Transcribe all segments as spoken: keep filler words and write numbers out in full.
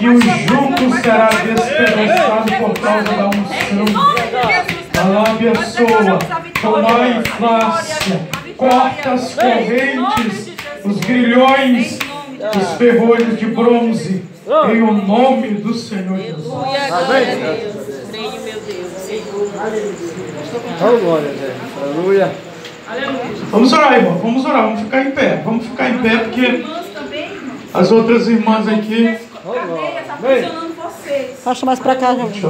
que o jugo será despedaçado por causa da unção. Alá abençoa, tomai inflácia, corta as correntes, os grilhões, os ferrolhos de bronze, em o nome do Senhor Jesus. Amém. Aleluia. Vamos orar, irmão. Vamos orar. Vamos ficar em pé. Vamos ficar em pé porque as outras irmãs aqui. Cadeias aprisionando vocês. Passa mais pra cá, gente.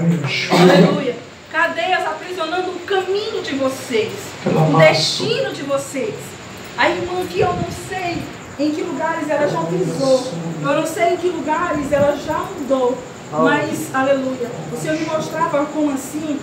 Aleluia. Cadeias aprisionando o caminho de vocês, o destino de vocês. A irmã que eu não sei em que lugares ela já pisou, eu não sei em que lugares ela já andou, mas, aleluia, o Senhor me mostrava como assim,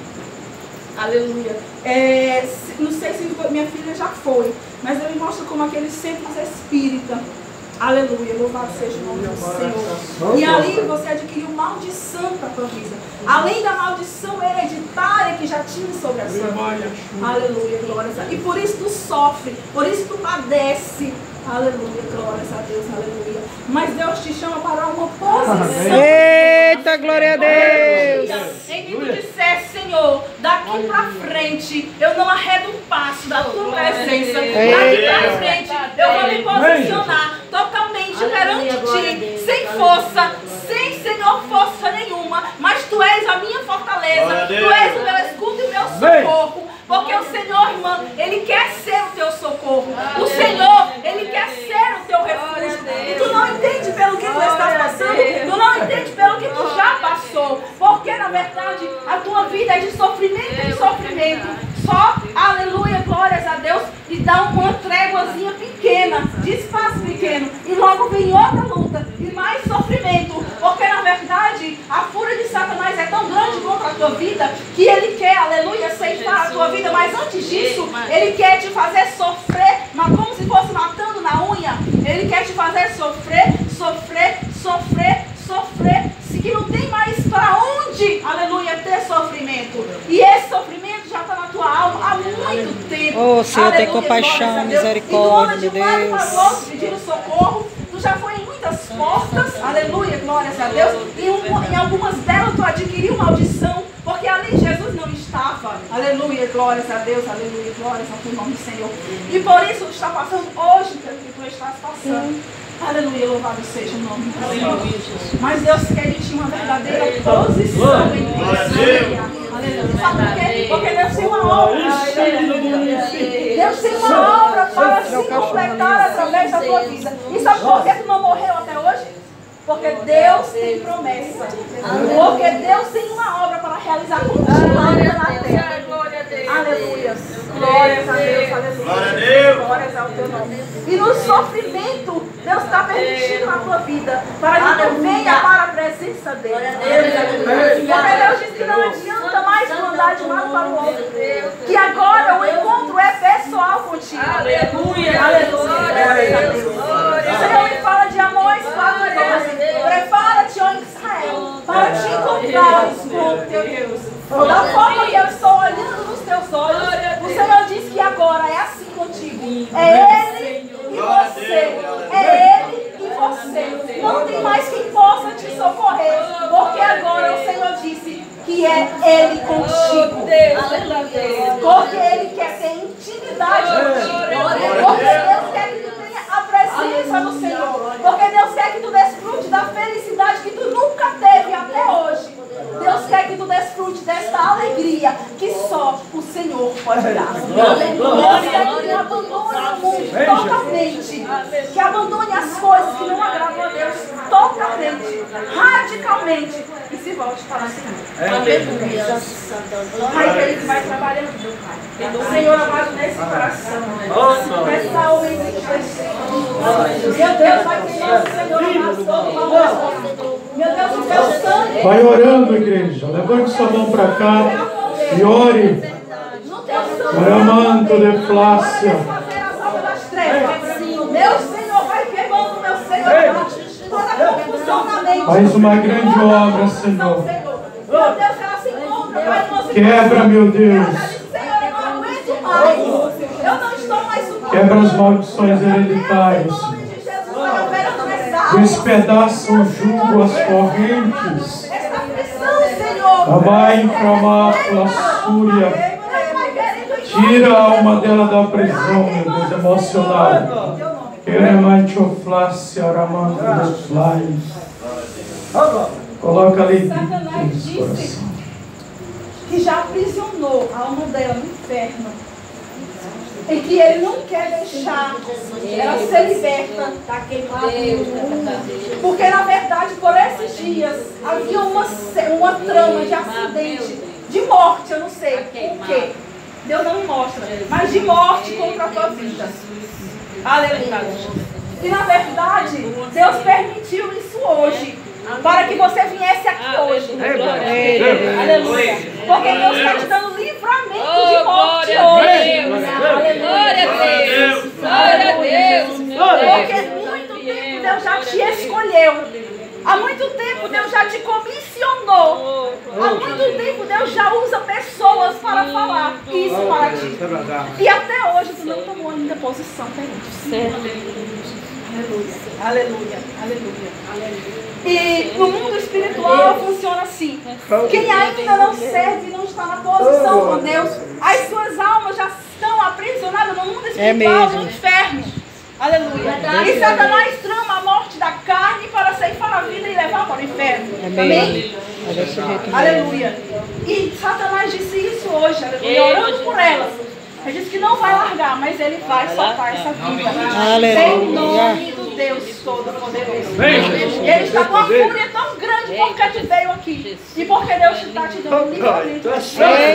aleluia, é, não sei se minha filha já foi, mas ele me mostra como aqueles centros espíritas. Aleluia, louvado seja o nome do Senhor. E ali você adquiriu maldição para a tua vida. Além da maldição hereditária que já tinha sobre a sua vida. Aleluia, glórias a Deus. E por isso tu sofre, por isso tu padece. Aleluia, glórias a Deus, aleluia. Mas Deus te chama para uma posição. Eita, glória a Deus. Em que tu disser, Senhor, daqui para frente eu não arredo um passo da tua presença. Daqui para frente eu vou me posicionar totalmente perante ti, sem força, sem, Senhor, força nenhuma, mas tu és a minha fortaleza, tu és o meu escudo e o meu socorro. Porque o Senhor, irmã, Ele quer ser o teu socorro. O Senhor, Ele quer ser o teu refúgio. E tu não entende pelo que tu estás passando. Tu não entende pelo que tu já passou. Porque, na verdade, a tua vida é de sofrimento em sofrimento. Só, aleluia, glórias a Deus, e dá uma tréguazinha pequena, de espaço pequeno. E logo vem outra luta e mais sofrimento. Porque, na verdade, a fúria de Satanás é tão grande contra a tua vida que ele quer, aleluia, ceifar a tua vida. Mas antes disso, ele quer te fazer sofrer, mas como se fosse matando na unha. Ele quer te fazer sofrer, sofrer, sofrer, sofrer. Se que não tem mais para onde, aleluia, ter sofrimento. E esse sofrimento já está na tua alma há muito tempo. Oh, Senhor, tem compaixão, misericórdia, meu Deus. E tu anda de um lado para o outro pedindo socorro. Tu já foi em muitas portas, aleluia, glórias a Deus. E um, em algumas delas tu adquiriu maldição, porque ali Jesus não estava. Aleluia, glórias a Deus, aleluia, glórias ao teu nome, Senhor. E por isso tu está passando hoje pelo que tu estás passando. Aleluia, louvado seja o nome do Senhor. Mas Deus quer de ti uma verdadeira posição em Cristo. Aleluia. Sabe por quê? Porque Deus tem uma obra. Deus tem uma obra para se completar através da tua vida. E sabe por que tu não morreu até hoje? Porque Deus tem promessa. Porque Deus tem uma obra para realizar contigo na terra. Aleluia. Glórias a Deus, aleluia. Glórias ao teu nome. E no sofrimento, Deus está permitindo na tua vida para que tu venha para a presença dele. Porque Deus diz que não adianta mais tu andar de um lado para o outro. Que agora o encontro é pessoal contigo. Aleluia. Aleluia. O Senhor me fala de Amós quatro doze. Prepara-te, ó Israel, para te encontrares com o teu Deus. Da forma que eu estou olhando nos teus olhos, o Senhor diz que agora é assim contigo. É Ele e você. É Ele e você. Não tem mais quem possa te socorrer. Porque agora o Senhor disse que é Ele contigo. Porque Ele quer ter intimidade contigo. Porque Deus quer que tu tenha a presença do Senhor. Porque Deus quer que tu desfrute da felicidade que tu nunca teve até hoje. Deus quer que tu desfrute desta alegria que só o Senhor pode dar. Deus quer que tu abandone o mundo totalmente. Que abandone as coisas que não agradam a Deus totalmente, radicalmente. E se volte para o Senhor. Aleluia. Pai querido, vai trabalhando, meu Pai. Senhor amado, nesse coração. Nessa alma em Cristo. Meu Deus, vai ter nosso Senhor amado todo. Meu Deus, o teu sangue. Vai orando, igreja. Levante sua mão para cá e ore. Ramanto de flácia. Meu Senhor, vai queimando, meu Senhor. Toda a confusão na mente. Faz uma grande obra, Senhor. Meu Deus, ela se encontra, Pai, no nosso Quebra, meu Deus. Senhor, eu não aguento mais. Eu não estou mais suportando. Quebra as maldições hereditárias. Em nome de Jesus, vai operar Despedaça o jugo, as correntes. esta aflição, Senhor. Vai inflamar a fúria. Tira a alma dela da prisão, meu Deus, emocional. Queremantoflácia, aramando dos lábios. Coloca alegria no coração. Que já aprisionou a alma dela no inferno. E que ele não quer deixar ela ser liberta daquele mundo. Porque na verdade, por esses dias, havia uma, uma trama de acidente, de morte, eu não sei o quê. Deus não me mostra, mas de morte contra a tua vida. Aleluia. E na verdade, Deus permitiu isso hoje, para que você viesse aqui hoje. Aleluia. Porque Deus está te dando livramento de morte hoje. Glória a Deus. Glória a Deus. Porque muito tempo Deus já te escolheu. Há muito tempo Deus já te comissionou. Há muito tempo Deus já usa pessoas para falar isso para ti. E até hoje tu não tomou ainda posição perante o Senhor. Aleluia, aleluia, aleluia. E no mundo espiritual funciona assim. Quem ainda não serve e não está na posição com Deus, as suas almas já estão aprisionadas no mundo espiritual, no inferno. Aleluia. E Satanás trama a morte da carne para ceifar a vida e levar para o inferno. Amém? Aleluia. E Satanás disse isso hoje, aleluia, orando por elas. Ele disse que não vai largar, mas ele vai soltar essa vida. Em nome do Deus Todo-Poderoso. Ele está com uma fúria tão grande porque te veio aqui. E porque Deus está te dando livramento. Mas o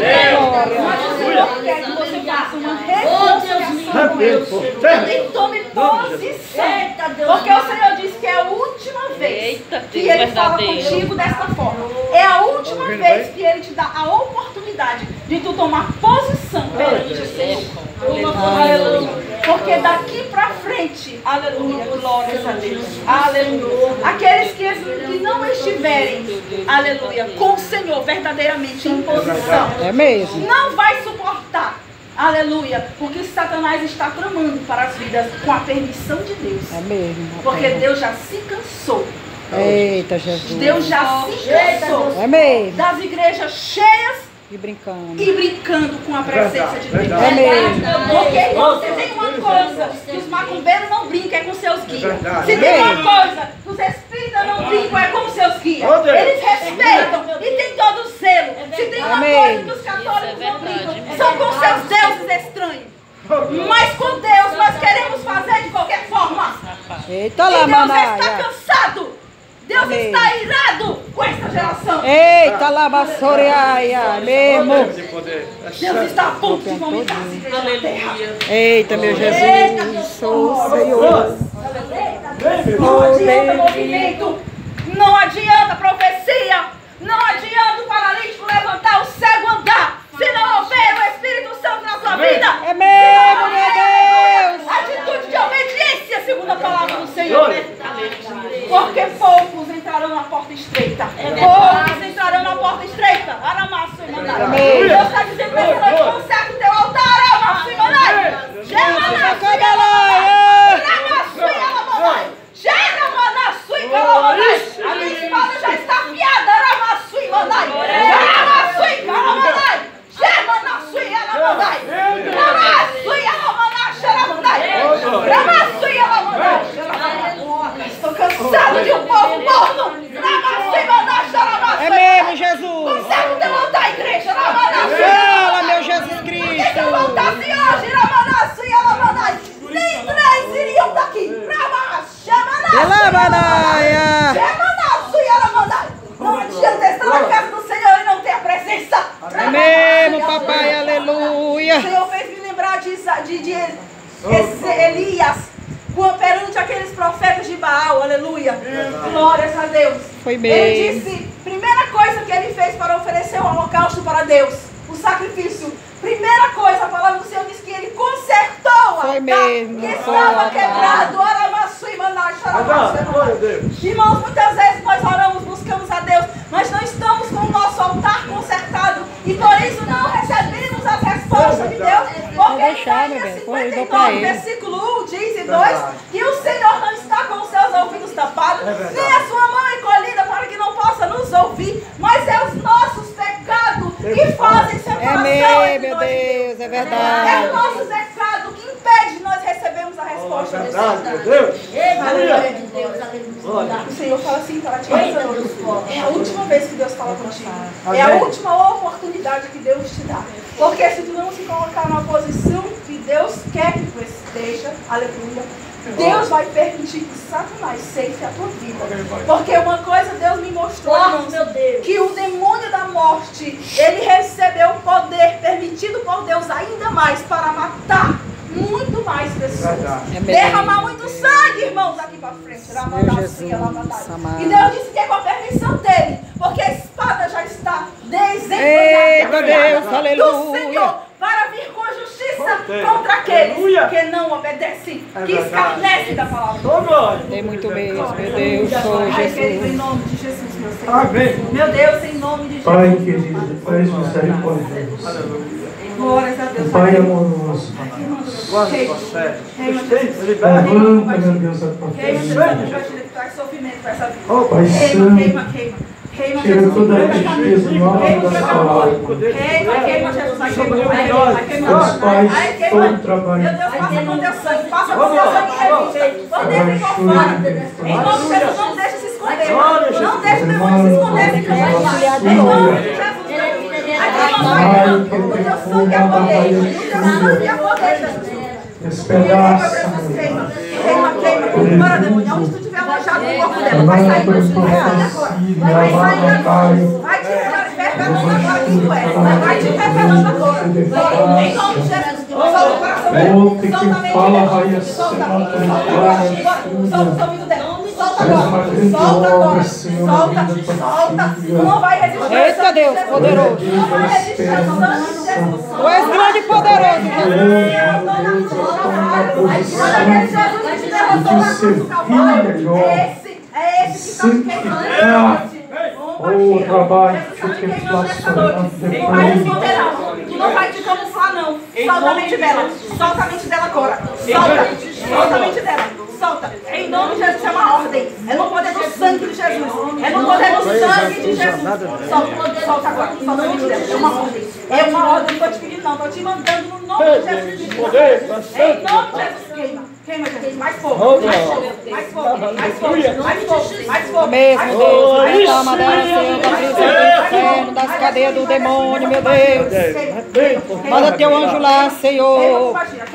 Senhor quer que você faça uma reconciliação com Deus. E tome posição. Porque o Senhor diz que é a última vez que Ele fala contigo desta forma. É a última vez que Ele te dá a oportunidade de tu tomar posição perante o Senhor. Aleluia. Porque daqui pra frente, aleluia, glórias a Deus. Aleluia. Aqueles que, que não estiverem, aleluia, com o Senhor verdadeiramente em posição, é mesmo, não vai suportar. Aleluia, porque Satanás está tramando para as vidas com a permissão de Deus. É mesmo. Porque Deus já se cansou. Eita, Jesus. Deus já se cansou. É mesmo. Das igrejas cheias e brincando. E brincando com a presença de Deus. É mesmo. Porque você tem uma coisa que os macumbeiros não brincam, é com seus guias. Se tem uma coisa que os espíritas não brincam, é com seus guias. Eles respeitam e tem todo o selo. Se tem uma coisa que os católicos não brincam, são com seus deuses estranhos. Mas com Deus nós queremos fazer de qualquer forma. Eita e lá, Deus manaia. está cansado. Deus Amém. Está irado com essa geração. Eita, labassoreaia, mesmo. Deus está a ponto de vomitar as igrejas na terra. Eita, meu Jesus, sou Senhor. Não adianta movimento, não adianta profecia, não adianta o paralítico levantar, o cego andar, se não houver o Espírito Santo na sua vida. É mesmo, meu Deus. Atitude de obediência, segundo a palavra do Senhor. Porque poucos entrarão na porta estreita. Poucos entrarão na porta estreita. Aramaço e mandai. Deus está dizendo que essa noite conserta o teu altar. Aramaço e mandai. Geramaço e calamandai. Ramaço e alamandai. Geramaço e calamandai. A minha espada já está afiada. Aramaço e mandai. Geramaço e calamandai. Geramaço e alamandai. Ramaço e alamandai. Xeramandai. Ramaço e alamandai. Estou cansado de um povo morno. É mesmo, Jesus. Conserta o teu altar, igreja. Fala, meu Jesus Cristo. Porque teu altar se hoje, Ramanaço e Alamanai. Nem três iriam daqui. Ramanaia. Ramanaço e Alamanai. Não adianta estar na casa do Senhor e não ter a presença. É mesmo, papai, aleluia. O Senhor fez me lembrar de, de, de Elias, perante aqueles profetas de Baal, aleluia. Glórias a Deus. Foi mesmo. Ele disse, primeira coisa que ele fez para oferecer o holocausto para Deus, o sacrifício. Primeira coisa, a palavra do Senhor diz que ele consertou Foi a mesmo. que estava quebrado. Irmãos, muitas vezes nós oramos, buscamos a Deus, mas não estamos com o nosso altar consertado e por isso não recebemos as respostas de Deus, porque Isaías cinquenta e nove, versículo um diz e dois, que o Senhor não está com os seus ouvidos tapados nem a sua mão encolhida para que não possa nos ouvir, mas é os nossos pecados que fazem separação É entre meu nós e Deus, é É o verdade. nosso pecado que impede de nós recebermos a resposta desse Meu Deus. Glória de Deus, aleluia. O Senhor fala assim para ti, é a última vez que Deus fala contigo. É a última oportunidade que Deus te dá. Porque se tu não se colocar na posição que Deus quer que tu esteja, aleluia, Deus vai permitir que Satanás ceife a tua vida. Porque uma coisa Deus me mostrou, irmãos, meu Deus. que o demônio da morte, ele recebeu poder permitido por Deus ainda mais para matar muito mais pessoas. É Derramar muito sangue, irmãos, daqui para frente. Lavadacia, lavadacia. E Deus disse que é com a permissão dele, porque a espada já está Eita Deus, desenvolvida do aleluia. Senhor para vir com justiça contra aqueles que não obedecem, que escarnecem da palavra. Tem muito mesmo, meu Deus, sou Ai, querido, em Jesus. nome de Jesus, meu Senhor. Amém. Meu Deus, em nome de Jesus. Pai querido, Pai misericordioso, Aleluia. Glórias a Deus. Pai amoroso, Guarda Queima. a tua fé. Queima, Sustenta, Jesus. libera. levanta, meu Deus, a tua Queima, fé. Jesus. Compartilha que traz sofrimento para essa vida. Oh, Pai Queima, Santo, queima, queima. Queima, tira Jesus. toda a Queima, tristeza queima, nova queima, da queima, sua alma. Queima, queima, Jesus. Vai queimando, vai queimando, vai queimando. Meus pais Ai, estão queima. Meu trabalhando. Deus, passa com teu sangue. Passa com teu sangue em revista. Por dentro e por fora. Em nome de Jesus, não deixe se esconder. Não deixe o demônio se esconder. Em nome de Jesus. Aqui não vai, não. O teu sangue é poder. O teu sangue é poder, Jesus. Despedaça, Queima, queima, queima. Para, demônio. Onde tu estiver alojado no corpo dela, vai sair. Vai sair agora. Vai sair agora. Vai te revelando agora quem tu és. Vai te revelando agora. Em nome de Jesus. Solta o coração dela. Ontem Solta a que mente fala dela. vai Solta. a Solta o ouvido dela. Solta agora. Solta agora. Solta. Solta. Tu não vai resistir. Eita Deus, poderoso. Tu não vai resistir ao sangue de Jesus. Tu és grande e poderoso, Jesus. Esse, é esse que está queimando. O trabalho que Não vai esconder não. Tu não vai te camuflar não. Solta a mente dela. Solta a mente dela agora. Solta. Solta a mente dela. Solta. Em nome de Jesus, é uma ordem. É no poder do sangue de Jesus. É no poder do sangue de Jesus. Solta. Solta agora. Solta a mente dela. É uma ordem. É uma ordem. Não estou te pedindo não. Estou te mandando no nome de Jesus. Em nome de Jesus. Queima. Queima, Jesus. Mais fogo. Mais fogo. Mais fogo. Mais fogo. Mais fogo. Mais fogo. Mesmo Deus, me toma dela, Senhor, da prisão do inferno, das cadeias do demônio, meu Deus. Manda teu anjo lá, Senhor.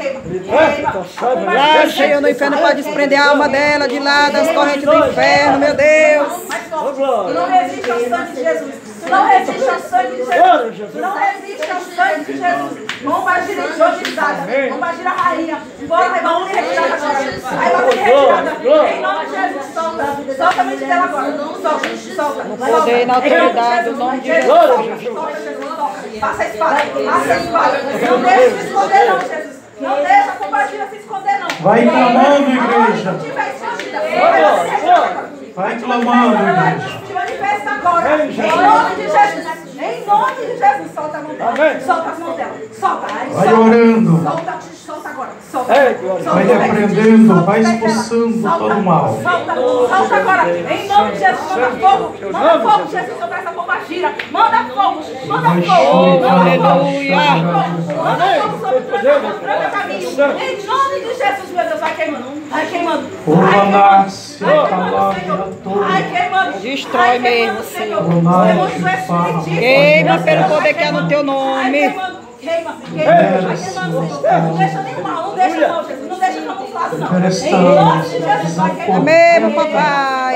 Lá, Senhor, no inferno para desprender a alma dela de lá, das correntes do inferno, meu Deus. Tu não resiste ao sangue de Jesus. Tu não resiste ao sangue de Jesus. Tu não resiste ao sangue de Jesus. Vamos agir em jogizada. Vamos agir a rainha. Bora, vai, vamos me retirar agora. Aí vamos me retirada. Em nome de Jesus, solta. Solta a mente dela agora. Solta, solta. No poder e na autoridade, no nome de Jesus. Solta, Jesus, solta. Passa a espada. Passa a espada. Não deixa se esconder não, Jesus. Não deixa a compartilha se esconder não. Vai clamando, igreja. Aonde tu tiver escondida, vai você retirar agora. Vai clamando, igreja. Se manifesta agora. Em nome de Jesus. Em nome de Jesus. Solta a mão dela. Solta as mãos dela. Solta. Vai orando. Solta. Solta agora. Solta. Vai repreendendo, vai expulsando todo o mal. Solta. Solta agora. Em nome de Jesus. Manda fogo. Manda fogo, Jesus, sobre essa pomba gira. Manda fogo. Manda fogo. Manda fogo. Manda fogo sobre o teu caminho. Em nome de Jesus, meu Deus. Vai queimando. Vai queimando. Ulanácia, Vai queimando, Calabria, Senhor. Vai queimando. Destrói Vai queimando, mesmo, Senhor. Senhor. Demônio do Espiritismo. Queima pelo poder que há no teu nome. Queima, queima, queima. Vai queimando, Senhor. Não deixa nem mal, não deixa não, Jesus. Não deixa camuflado, não. Em nome de Jesus, vai queimando. Mesmo, papai.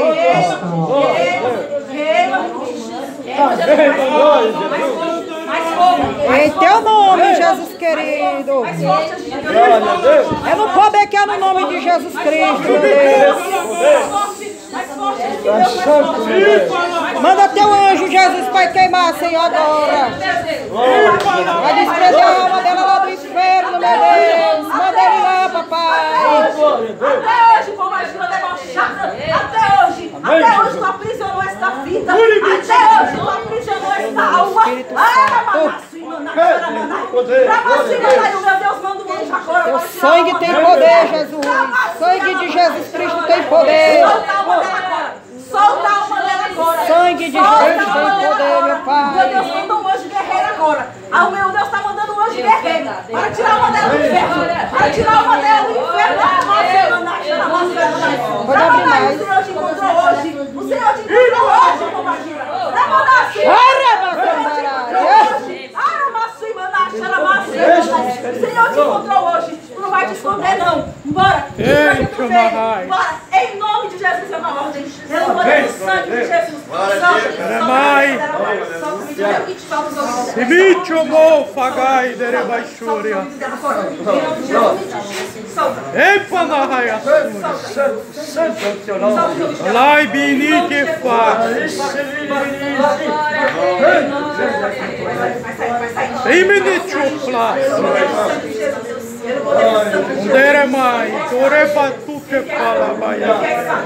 Queima, queima. Queima, mais fogo. Mais fogo. Em teu nome, Jesus querido. Mais forte, Jesus. É no poder que há no nome de Jesus Cristo, meu Deus. Mais forte, mais forte, Deus, mais forte. Manda teu anjo, Jesus, para queimar, Senhor, agora. Vai desprender a alma dela lá do inferno, meu Deus. Manda ele lá, papai. Até hoje, como a Gila debochada. Até hoje. Até hoje tu aprisionou esta vida. Até hoje tu aprisionou esta alma. Ah, manaço, manaço, meu Deus, manda um anjo agora. Teu sangue tem poder, Jesus. Sangue de Jesus Cristo tem poder. Solta a alma dela agora. Solta a alma dela agora. Sangue de Solta Jesus a alma tem dela poder, agora. meu Pai. Meu Deus, manda um anjo guerreiro agora. Ah, o meu Deus está mandando um anjo guerreiro. Para tirar a alma dela do inferno. Para tirar a alma dela do inferno. Pode abrir mais. O Senhor te encontrou hoje. O Senhor te encontrou hoje, Pombagira. Levanta assim. O Senhor te encontrou hoje. Tu não vai te esconder, não. Bora. Bora. Em nome de Jesus é uma ordem. Pelo poder do sangue de Jesus. Se bicho bom, fagai, derebaixúria. Epa na raia. Lai bini que faz. Ei, menino, Dere mai, dore batu que fala baia.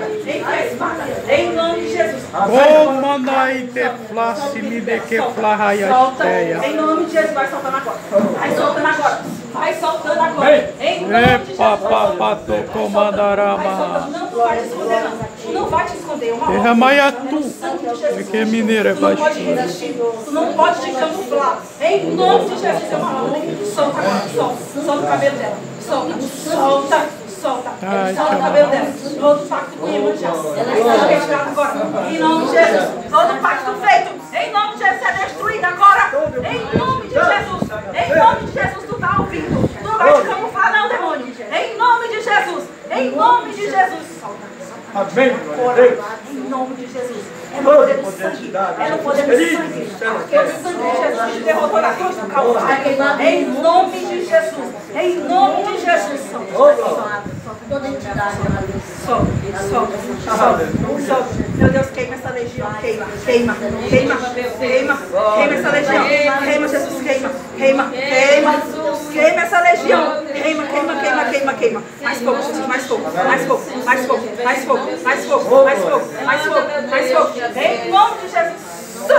Em nome de Jesus. Como nai te flassi me de que flaia esteia. Em nome de Jesus, vai soltando agora. Vai soltando agora. Vai soltando agora. Em nome de Jesus. Epa, papato, comandarama. Não vai te esconder, não. Não vai te esconder. Uma Derramaia tu, porque mineiro é Tu não pode baixo. resistir. Tu não pode te camuflar. Em nome de Jesus, é uma ordem. Solta agora. Solta. Solta o cabelo dela. Solta. Solta. Solta. Ai, Solta o cabelo dela. Todo pacto com Iemanjá. Ela está retirada agora. Em nome de Jesus. Todo pacto feito. Em nome de Jesus é destruído agora. Em nome de Jesus. Em nome de Jesus, tu está ouvindo. Tu não vai te camuflar, não, demônio. Em nome de Jesus. Em nome de Jesus. Solta. Amém. Em nome de Jesus. É no poder do sangue. É no poder do sangue. Porque o sangue de Jesus te derrotou na cruz do Calvário. Em nome de Jesus. Em nome de Jesus. Toda entidade. Solta. Solta. Solta. Meu Deus, queima essa legião. Queima. Queima. Queima. Queima. Queima essa legião. Queima, Jesus. Queima. Queima. Queima. Queima essa legião. Queima, queima, queima, queima, queima. Mais fogo, Jesus. Mais fogo. Mais fogo. Mais fogo. Mais fogo. Mais fogo. Mais fogo. Mais fogo. Mais fogo. Em nome de Jesus.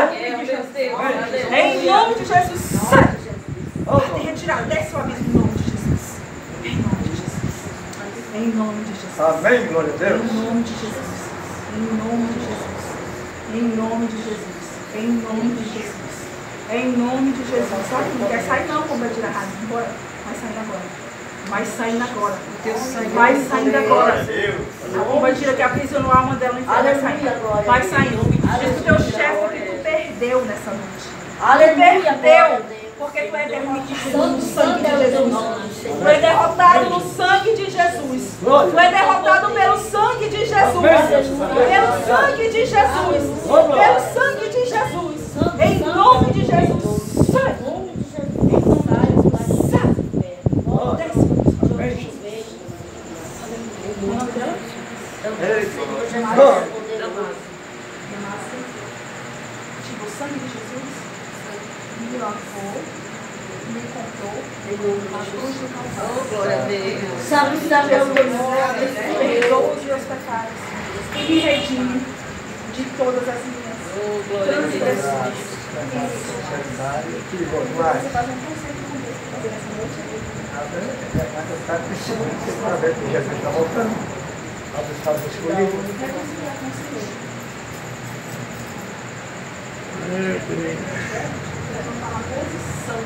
Em nome de Jesus. Tem retirado. Desce o abismo em nome de Jesus. Em nome de Jesus. Em nome de Jesus. Amém, glória a Deus. Em nome de Jesus. Em nome de Jesus. Em nome de Jesus. Em nome de Jesus. Em nome de Jesus. Sabe que não quer sair não, como vai tirar rádio. Bora. Vai saindo agora. Vai saindo agora. Vai saindo agora. A combatida que aprisionou a alma dela no inferno vai saindo. Vai saindo. Diz o teu chefe que tu perdeu nessa noite. Tu perdeu. Porque tu é derrotado no sangue de Jesus. Tu é derrotado no sangue de Jesus. Tu é derrotado pelo sangue de Jesus. Pelo sangue de Jesus. Pelo sangue de Jesus. Em nome de Jesus. Tipo, o sangue de Jesus me lavou, me comprou, a cruz do Calvário. Glória a Deus. Sabe, sabe, eu perdoa os meus pecados e me redime de todas as minhas transgressões. Você faz um conceito com Deus para fazer essa noite? Jesus está voltando. Nós estamos escolhidos. Reconciliar com o Senhor. Uma posição.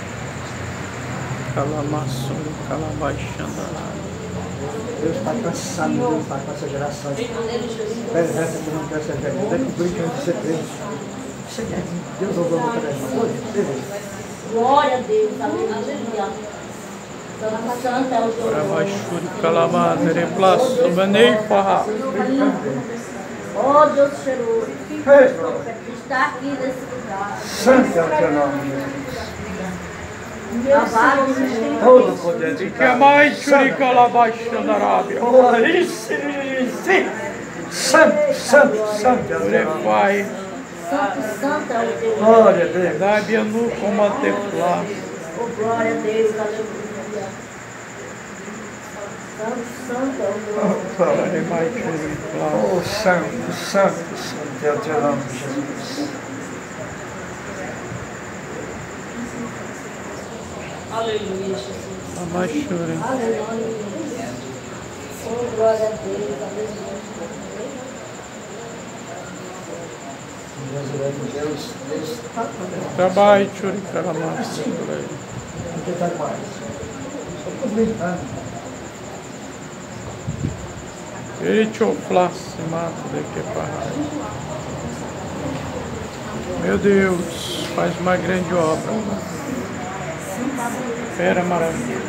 Calamaço, calabaixando. Deus está cansado, Deus está com essa geração. Perversa que não quer ser verdadeira, que brinca de ser crente. Você quer que Deus ouviu uma coisa? Glória a Deus. Aleluia. Santa é o teu Calamaço, calamadre, replaço, banei, farra. Oh, Deus cheiroso. Está aqui nesse lugar. Santo é o teu nome, Jesus. Todo poder de Que mais churi calabaixando a Arábia. Santo, santo, santo é o teu nome. Pai, Santo, santo é o teu nome. Glória a Deus. dá-me nu como a teflá. Oh, glória a Deus. Aleluia. Santo, santo é o teu nome. Dá-me mais churi calabaixando. Oh, santo, santo, santo é o teu nome, Jesus. Aleluia, Jesus. Mais churi. Aleluia. Oh, glória a Deus. Aleluia. resurreto, Deus, Deus está fazendo. Trabalho, Churicaramá. Sim, porque está quase. Estou comentando. Eita, flasse, mata daqui para. Meu Deus, faz uma grande obra. Fera maravilhosa.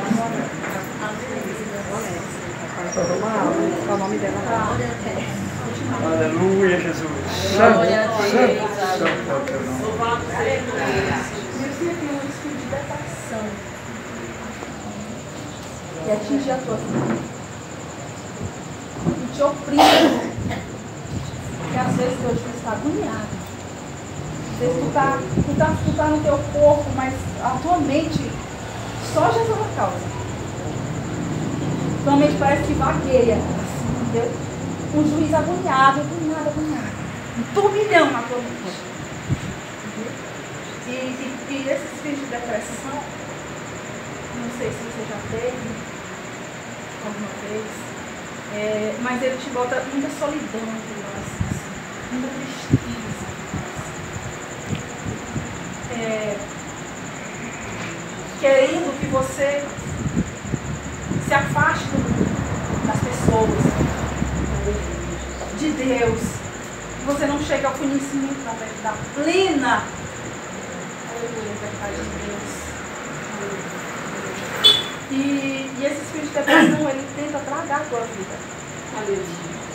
Qual o nome dela? Aleluia, Jesus. Santo, santo, santo é o teu nome. Meu filho tem um espírito de depressão. E atingir a tua vida. E te oprime. Porque às vezes Deus está agoniado. Às vezes tu está tu tá, tu tá no teu corpo, mas a tua mente, só Jesus é a causa. Tua mente parece que vagueia. Assim, entendeu? Um juiz agoniado, agoniado, agoniado. Um turbilhão na tua mente. E, e, e esse espírito de depressão, não sei se você já teve alguma vez, é, mas ele te bota muita solidão entre nós, assim, muita tristeza. É, querendo que você se afaste das pessoas, de Deus, que você não chegue ao conhecimento da verdade plena. Aleluia, verdade de Deus. E, e esse espírito de depressão, ele tenta tragar a tua vida. Aleluia.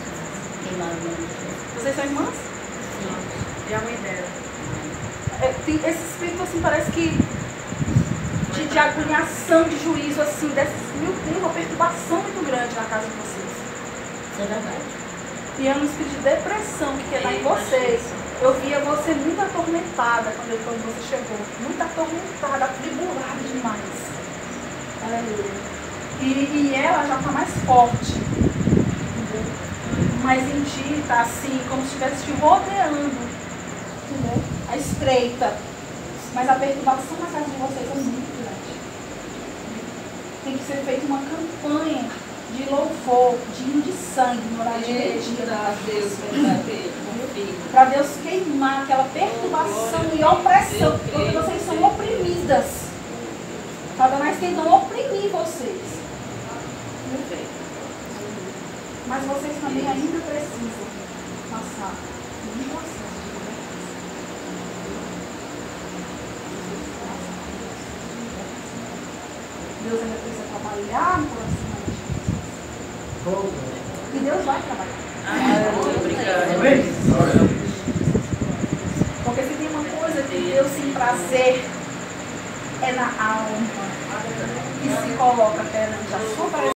Vocês são irmãs? Sim. E a mãe dela. É, tem, esse espírito assim parece que de, de agoniação, de juízo, assim, desse, meu Deus, uma perturbação muito grande na casa de vocês. Isso é verdade. E é um espírito de depressão que está em vocês. Eu via você muito atormentada quando, eu, quando você chegou. Muito atormentada, atribulada demais. Aleluia. E, e ela já está mais forte. Entendeu? Mas em ti está assim, como se estivesse te rodeando. Entendeu? A estreita. Mas a perturbação na casa de vocês é muito grande. Tem que ser feita uma campanha de louvor, de hino de sangue, no horário de meio-dia. Para Deus queimar aquela perturbação e opressão, porque vocês são oprimidas. Satanás tentam oprimir vocês. Mas vocês também ainda precisam passar por um processo de libertação. Deus ainda precisa trabalhar no coração. E Deus vai trabalhar. Porque se tem uma coisa que Deus tem prazer, é na alma. E se coloca perante a sua presença.